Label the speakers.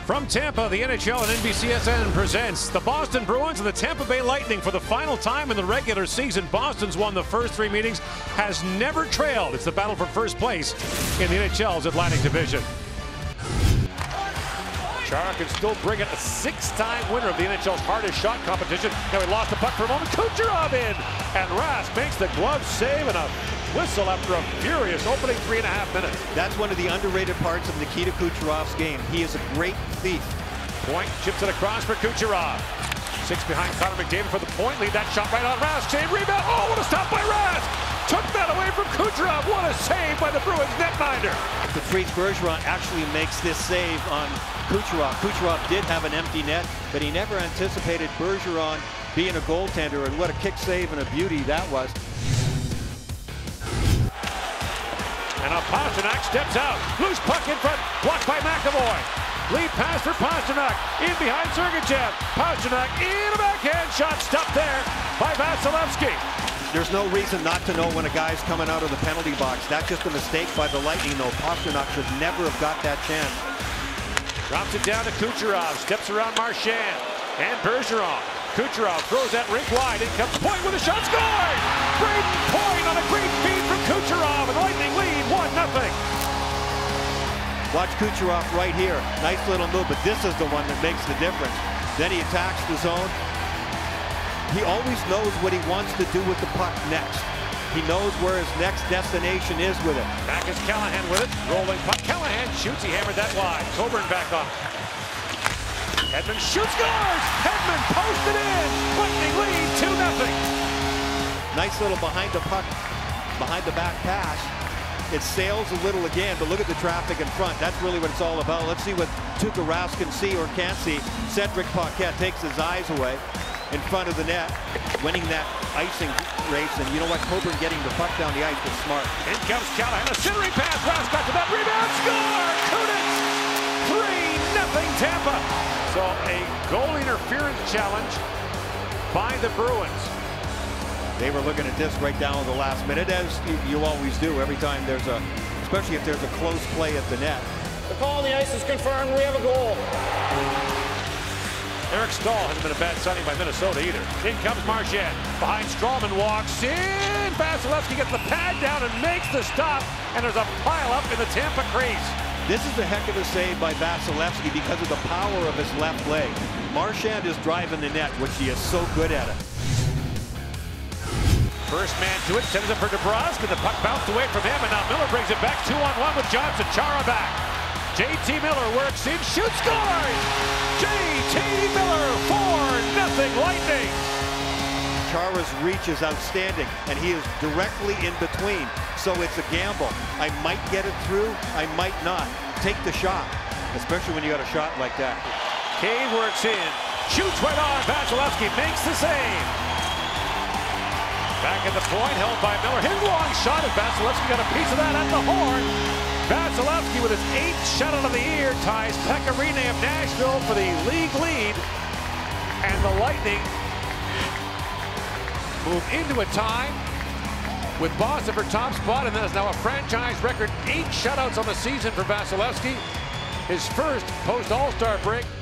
Speaker 1: From Tampa, the NHL and NBCSN presents the Boston Bruins and the Tampa Bay Lightning for the final time in the regular season. Boston's won the first 3 meetings, has never trailed. It's the battle for first place in the NHL's Atlantic Division. Chara can still bring it, a 6-time winner of the NHL's hardest shot competition. Now he lost the puck for a moment. Kucherov in, and Rask makes the glove save and a whistle after a furious opening 3.5 minutes.
Speaker 2: That's one of the underrated parts of Nikita Kucherov's game. He is a great thief.
Speaker 1: Point chips it across for Kucherov. 6 behind Connor McDavid for the point lead. That shot right on Rask. Save rebound. Oh, what a stop by Rask! Took that away from Kucherov. What a save by the Bruins netminder.
Speaker 2: The Fritz Bergeron actually makes this save on Kucherov. Kucherov did have an empty net, but he never anticipated Bergeron being a goaltender, and what a kick save and a beauty that was.
Speaker 1: And now Pastrnak steps out. Loose puck in front. Blocked by McAvoy. Lead pass for Pastrnak. In behind Sergachev. Pastrnak in a backhand shot. Stopped there by Vasilevsky.
Speaker 2: There's no reason not to know when a guy's coming out of the penalty box. That's just a mistake by the Lightning, though. Pastrnak should never have got that chance.
Speaker 1: Drops it down to Kucherov. Steps around Marchand. And Bergeron. Kucherov throws that rink wide. In comes Point with a shot. Scored! Great Point on a great feed from Kucherov. And the Lightning lead 1-0.
Speaker 2: Watch Kucherov right here. Nice little move, but this is the one that makes the difference. Then he attacks the zone. He always knows what he wants to do with the puck next. He knows where his next destination is with it.
Speaker 1: Back is Callahan with it. Rolling puck. Callahan shoots. He hammered that wide. Coburn back on. Hedman shoots, scores! Hedman posted in! Lightning lead 2-0.
Speaker 2: Nice little behind the puck, behind the back pass. It sails a little again, but look at the traffic in front. That's really what it's all about. Let's see what Tuukka Rask can see or can't see. Cedric Paquette takes his eyes away in front of the net, winning that icing race. And you know what? Coburn getting the puck down the ice was smart.
Speaker 1: In comes Callahan, a centering pass. Rask back to that rebound. Score! Kunitz! 3-0 Tampa. So a goal interference challenge by the Bruins.
Speaker 2: They were looking at this right down to the last minute, as you always do every time there's a, especially if there's a close play at the net.
Speaker 3: The call on the ice is confirmed. We have a goal.
Speaker 1: Eric Stahl hasn't been a bad signing by Minnesota either. In comes Marchand. Behind Strawman, walks in. Vasilevsky gets the pad down and makes the stop. And there's a pile up in the Tampa crease.
Speaker 2: This is a heck of a save by Vasilevsky because of the power of his left leg. Marchand is driving the net, which he is so good at it.
Speaker 1: First man to it, sends it for DeBrusk, and the puck bounced away from him, and now Miller brings it back 2-on-1 with Johnson. Chara back. JT Miller works in, shoots, scores! JT Miller, 4-0 Lightning.
Speaker 2: Chara's reach is outstanding, and he is directly in between, so it's a gamble. I might get it through, I might not. Take the shot, especially when you got a shot like that.
Speaker 1: Cave works in, shoots right on. Vasilevsky makes the save. Back at the point, held by Miller. His long shot, and Vasilevsky got a piece of that at the horn. Vasilevsky with his 8th shutout of the year ties Pecorine of Nashville for the league lead. And the Lightning move into a tie with Boston for top spot, and that is now a franchise record 8 shutouts on the season for Vasilevsky. His first post-All-Star break.